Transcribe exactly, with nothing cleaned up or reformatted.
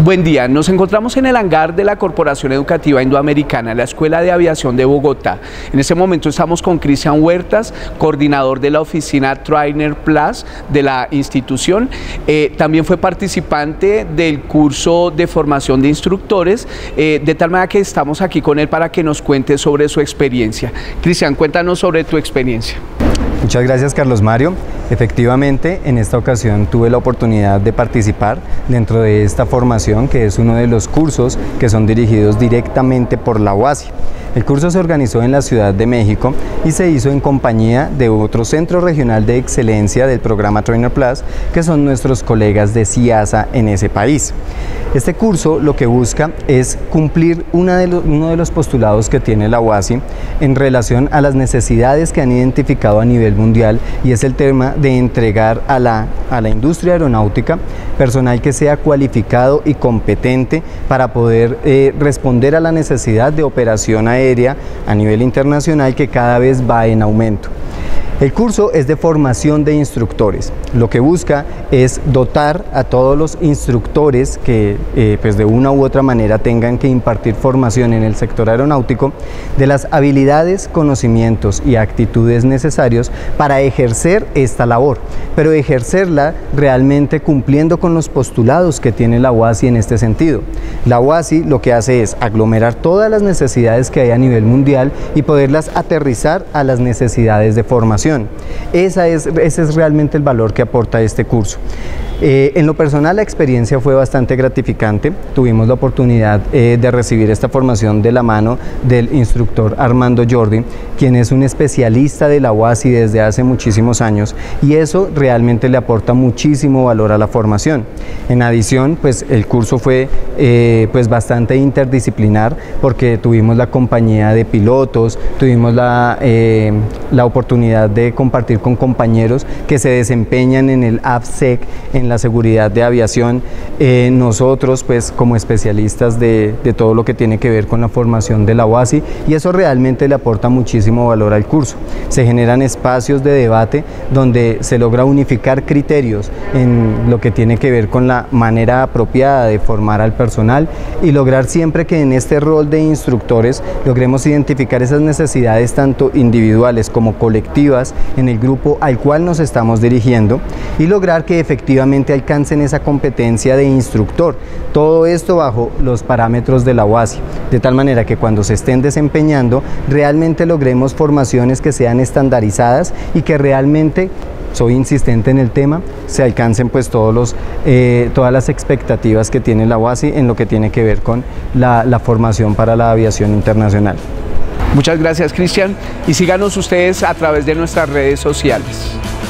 Buen día, nos encontramos en el hangar de la Corporación Educativa Indoamericana, la Escuela de Aviación de Bogotá. En este momento estamos con Cristian Huertas, coordinador de la oficina Trainer Plus de la institución. Eh, también fue participante del curso de formación de instructores, eh, de tal manera que estamos aquí con él para que nos cuente sobre su experiencia. Cristian, cuéntanos sobre tu experiencia. Muchas gracias, Carlos Mario. Efectivamente, en esta ocasión tuve la oportunidad de participar dentro de esta formación, que es uno de los cursos que son dirigidos directamente por la U A S I. El curso se organizó en la Ciudad de México y se hizo en compañía de otro centro regional de excelencia del programa Trainer Plus, que son nuestros colegas de CIASA en ese país. Este curso lo que busca es cumplir una de los, uno de los postulados que tiene la U A S I en relación a las necesidades que han identificado a nivel mundial, y es el tema de entregar a la, a la industria aeronáutica personal que sea cualificado y competente para poder eh, responder a la necesidad de operación aérea a nivel internacional, que cada vez va en aumento. El curso es de formación de instructores. Lo que busca es dotar a todos los instructores que eh, pues de una u otra manera tengan que impartir formación en el sector aeronáutico de las habilidades, conocimientos y actitudes necesarios para ejercer esta labor, pero ejercerla realmente cumpliendo con los postulados que tiene la U A S I en este sentido. La U A S I lo que hace es aglomerar todas las necesidades que hay a nivel mundial y poderlas aterrizar a las necesidades de formación. Esa es, ese es realmente el valor que aporta este curso. Eh, en lo personal, la experiencia fue bastante gratificante. Tuvimos la oportunidad eh, de recibir esta formación de la mano del instructor Armando Jordi, quien es un especialista de la U A S I desde hace muchísimos años, y eso realmente le aporta muchísimo valor a la formación. En adición, pues el curso fue eh, pues bastante interdisciplinar, porque tuvimos la compañía de pilotos, tuvimos la, eh, la oportunidad de compartir con compañeros que se desempeñan en el AFSEC, en la seguridad de aviación. Eh, nosotros pues como especialistas de, de todo lo que tiene que ver con la formación de la U A S I, y eso realmente le aporta muchísimo valor al curso. Se generan espacios de debate donde se logra unificar criterios en lo que tiene que ver con la manera apropiada de formar al personal, y lograr siempre que en este rol de instructores logremos identificar esas necesidades tanto individuales como colectivas en el grupo al cual nos estamos dirigiendo, y lograr que efectivamente alcancen esa competencia de instructor. Todo esto bajo los parámetros de la U A S I, de tal manera que cuando se estén desempeñando realmente logremos formaciones que sean estandarizadas y que realmente, soy insistente en el tema, se alcancen pues todos los, eh, todas las expectativas que tiene la U A S I en lo que tiene que ver con la, la formación para la aviación internacional. Muchas gracias, Cristian, y síganos ustedes a través de nuestras redes sociales.